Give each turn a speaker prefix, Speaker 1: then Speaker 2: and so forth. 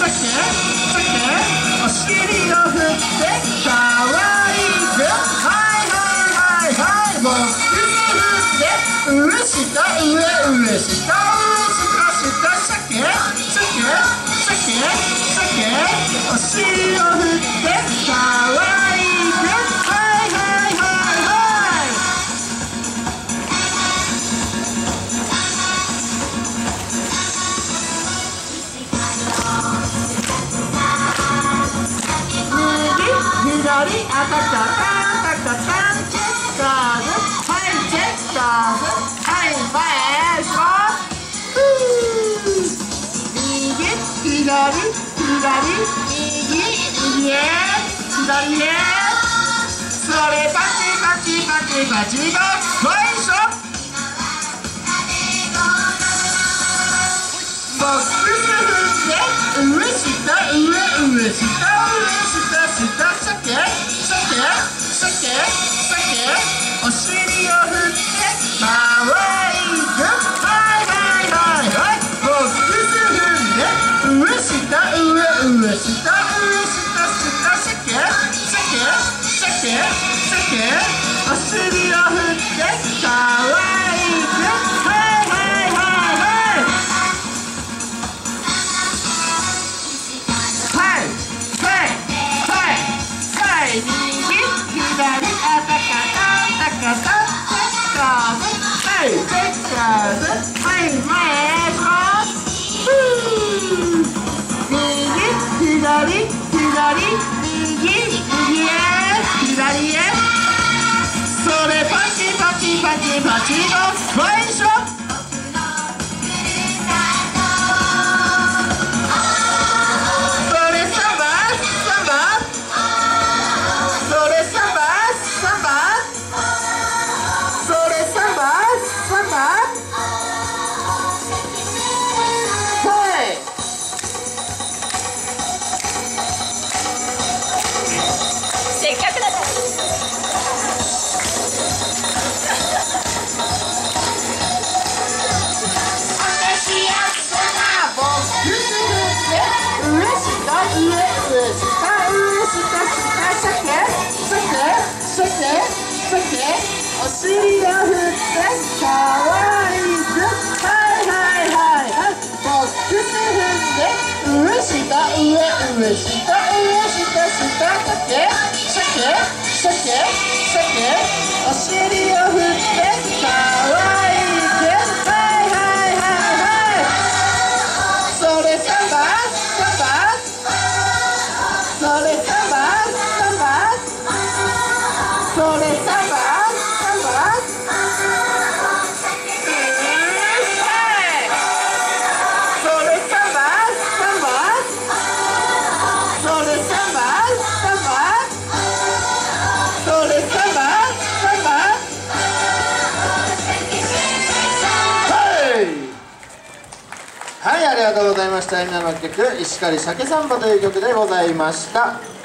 Speaker 1: お尻を振ってかわいく、はいはいはいはい、ボックス振って上下上上下上下下シャケシャケシャケシャケ、お尻を振ってかわいく、はいはいはいはい。左あたたたたたたチェッカーズ、はいチェッカーズ、はい前します。右左右へ左へ、それパチパチパチパチが最初。ボックス振って上下上上下下下シャケシャケシャケシャケ、お尻を振ってかわいく、はいはいはいはい、ボックス振って上下上上下下下シャケシャケシャケシャケ、お尻を振ってかわいく、はいはいはいはい。右左あたかたたかたチェッカーズ、はいチェッカーズ、はい前します。右左右へ左へ、それパチパチパチパチの最初。
Speaker 2: せっかくだから。
Speaker 1: お尻を振ってかわいく、はいはいはいはい、ボックス振って上下上上下下下シャケシャケシャケシャケ、お尻を振ってかわいく、はいはいはいはい、それサバサバ、それサバサバ、それサバはい、ありがとうございました。今の曲、石狩鮭サンバという曲でございました。